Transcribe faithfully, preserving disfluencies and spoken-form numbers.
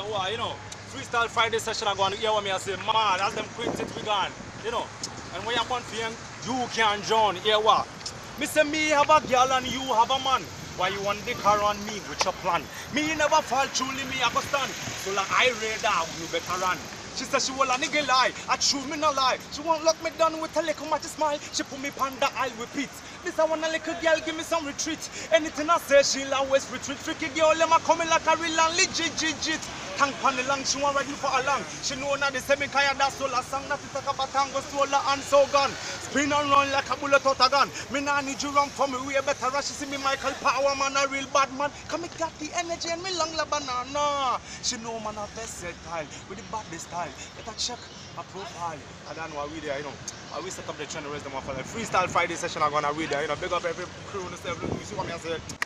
Yeah, well, you know, Freestyle Friday session I go on hear what me I say, man, as them quit it we gone. You know. And when you want to you can join, hear what? Me say me have a girl and you have a man. Why you want the car on me with your plan? Me never fall truly me I go stand. So like I read out, you better run. She said she will a nigga lie, I true me no lie. She won't lock me down with a little match smile. She put me panda, I'll repeat. This I want a little girl, give me some retreat. Anything I say, she'll always retreat. Freaky girl, let me come in like a real and legit, legit. Tank pan the long, she want ready for a long. She know now the same kaya that soul a song that is like a tango solar and so gone. Spin and run like a bullet out a gun. Me nah need you run for me, we better rush. She see me Michael Power man, a real bad man. Come me got the energy and me long la banana. She know man a versatile with the baddest style. Better check my profile. I don't know what we there, you know. I will set up the channel, raise them up for like Freestyle Friday session. I'm gonna read there, you know. Big up every crew and stuff. You see what me I say?